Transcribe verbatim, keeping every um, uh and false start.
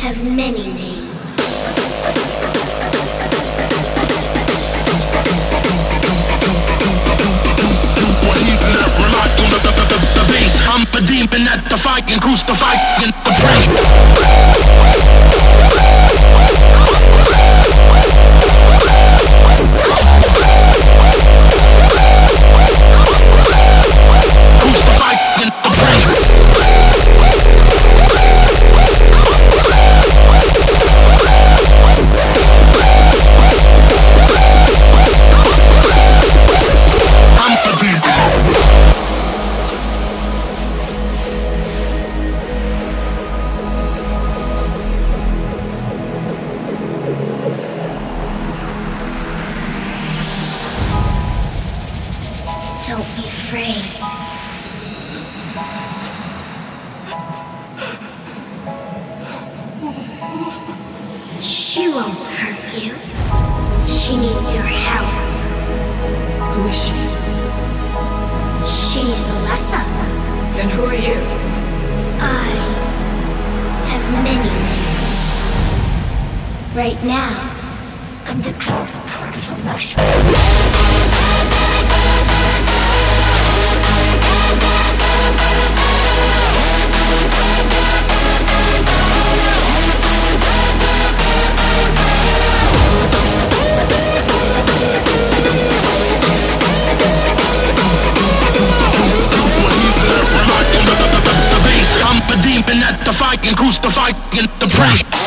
have many names. I'm a demon at the fight and crucify in the trash. Crucify in the trash. I'm a demon. Don't be afraid. She won't hurt you. She needs your help. Who is she? She is Alessa. Then who are you? I have many names. Right now, I'm the I'm a demon at the fight and crucify in the trash.